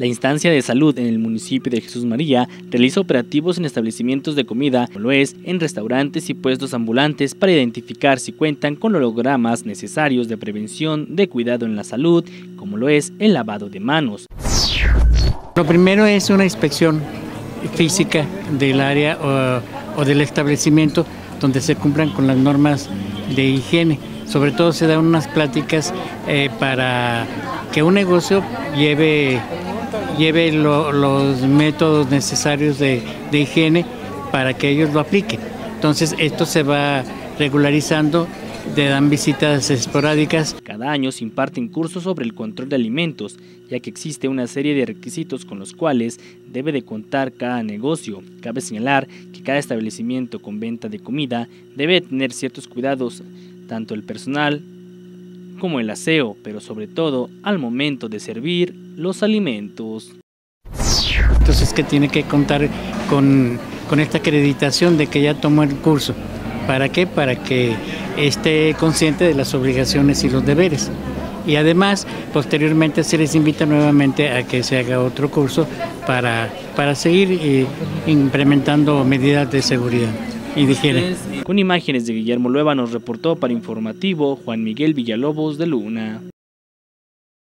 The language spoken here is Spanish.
La instancia de salud en el municipio de Jesús María realiza operativos en establecimientos de comida, como lo es en restaurantes y puestos ambulantes, para identificar si cuentan con los hologramas necesarios de prevención de cuidado en la salud, como lo es el lavado de manos. Lo primero es una inspección física del área o del establecimiento donde se cumplan con las normas de higiene. Sobre todo se dan unas pláticas para que un negocio lleve los métodos necesarios de higiene para que ellos lo apliquen. Entonces esto se va regularizando, te dan visitas esporádicas. Cada año se imparten cursos sobre el control de alimentos, ya que existe una serie de requisitos con los cuales debe de contar cada negocio. Cabe señalar que cada establecimiento con venta de comida debe tener ciertos cuidados, tanto el personal como el aseo, pero sobre todo al momento de servir los alimentos. Entonces que tiene que contar con esta acreditación de que ya tomó el curso. ¿Para qué? Para que esté consciente de las obligaciones y los deberes. Y además, posteriormente se les invita nuevamente a que se haga otro curso para seguir implementando medidas de seguridad y de higiene. Con imágenes de Guillermo Lueva nos reportó para Informativo Juan Miguel Villalobos de Luna.